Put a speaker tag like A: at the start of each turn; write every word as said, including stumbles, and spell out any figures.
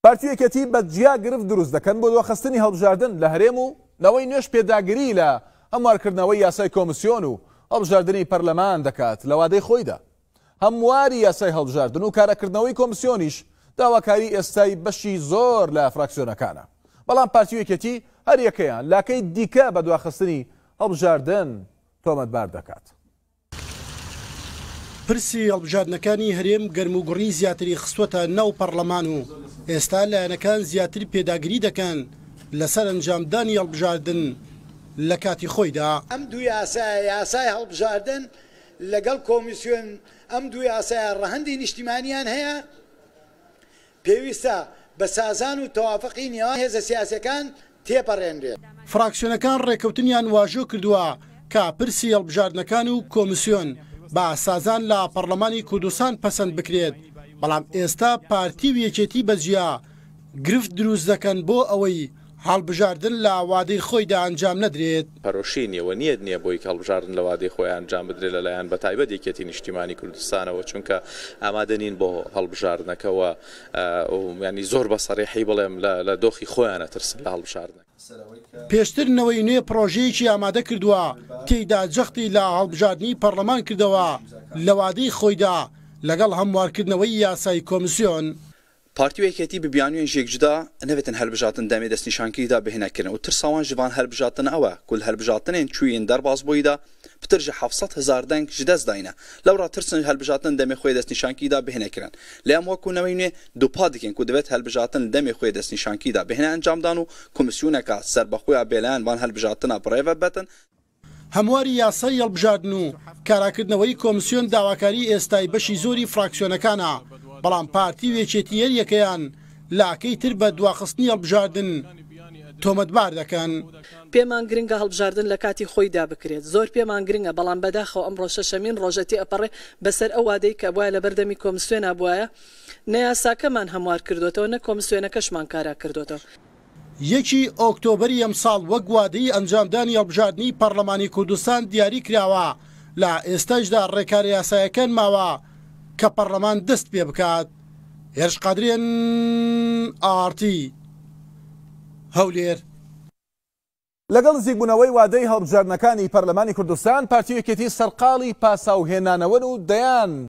A: پارتیەکەتی بەجیا گرفت دروست دەکەن بۆ دواخستنی هەڵبژاردن لە هەرێم و نەوەی نوێژ پێداگیری لە هەموارکردنەوەی یاسای کۆمیسیۆن و هەڵبژاردننی پەرلەمان دەکات لە وادەی خۆیدا. هەمواری یاسای هەڵبژاردن و کارەکردنەوەی کۆمیسیۆنیش داواکاری ئێستای بەشی زۆر لە فراکسیۆنەکانە. بەڵام پارتیەکەتی هەر یەکەیان لاکەی دیکە بە دواخستنی هەڵبژاردن تۆمەتبار دەکات.
B: پرسی هەڵبژاردنەکانی هەرێم گەرموگوڕی زیاتری خستوەتە ناو پەرلەمان و ئێستا لایەنەکان زیاتر پێداگیری دەکەن لەسەر ئەنجامدانی هەڵبژاردن لە کاتی خۆیدا.
C: ئەم دوو یاسای یاسای هەڵبژاردن لەگەڵ کۆمیسیۆن ئەم دوو یاسای ڕەهەندی نیشتیمانیان هەیە پێویستە بە سازان و تەوافقی نێوان هێزە سیاسەکان تێپەڕێنرێت.
B: فراکسیۆنەکان ڕێکەوتنیان واژۆ کردووە کە پرسی هەڵبژاردنەکان و کۆمیسیۆن با سازان لە پەرلەمانی کوردستان پەسەند بکرێت، بەڵام ئێستا پارتی و یەکێتی بەجیا گرفت دروست دەکەن بۆ ئەوەی هەڵبژاردن لە وادەی خۆیدا ئەنجام نەدرێت.
D: پەرۆشی نیەوە نیەت نییە بۆی هەڵبژاردن لە وادەی خۆی ئەنجام بدرێت لەلایەن بە تایبەت یەکێتی نیشتیمانی کوردستانەوە، چونکە ئامادەنین بۆ هەڵبژاردنەکەەوە ینی زۆر بە سەڕێحی بڵێم لە دۆخی خۆیانە ترسن لە هەڵبژاردن.
B: پێشترنەوەی نوێ پرۆژەیەکی ئامادە کردووە تێیدا جەختی لە هەڵبژاردننی پەرلەمان کردەوە لە وادەی خۆیدا لەگەڵ هەموارکردنەوەی یاسای کۆمیسیۆن.
E: پارتی و یەکێتی ببیانوێن ژێکجدا نەبێتن هەڵبژاردن دەمێ دەستنیشانکیدا بهێنەکردن و ترساوان ژوان هەڵبژاردن ئەوە کول هەڵبژاردنێن چووین دەرباز بۆیدا پتر ji حەفسەد هەزار دەنگ ji dest dayne lewra tirsin هەڵبژاردن demê xwe destnîşankîda bihênekirin lê em wekû newê nû dupa dikin ku divêt hەڵبژaردن demê xwe destnîşankîda bihêne encamdan û komîsyoneka serbexweya bêleyan van hەڵبژaردina birêve betin.
B: هەمواری یاسای هەڵبژاردن و کاراکردنەوەی کۆمیسیۆن داواکاری ئێستای بەشی زۆری فراکسیۆنەکانە، بەڵام پارتی و یەکێتی هەر یەکەیان لاکەی تر بە دواخستنی هەڵبژاردن تۆمەتبار دەکەن.
F: پێمان گرنگە هەڵبژاردن لە کاتی خۆیدا بکرێت، زۆر پێمان گرنگە، بەڵام بەداخەوە ئەمڕۆ شەشەمین ڕۆژەتی ئەپەڕێ بەسەر ئەو وادەی کە بواە لە بەردەمی کۆمیسیۆنە بواە نەیاساکەمان هەموار کردوتەوە نە کۆمیسیۆنەکەشمان کارا کردوتەوە.
B: یەکی ئۆکتۆبەری ئەمساڵ وەک وادەی ئەنجامدانی هەڵبژاردننی پەرلەمانی کوردستان دیاری کراوە، لە ئێستاشدا ڕێکاری یاسایەکان ماوە کە پەرلەمان دەست پێ بکات. هێرش قادرێن ئارتی هەولێر.
A: لەگەڵ نزیکبوونەوەی وادەی هەڵبژاردنەکانی پەرلەمانی کوردستان، پارتی و یەکێتی سەرقاڵی پاساوهێنانەوە و دەیان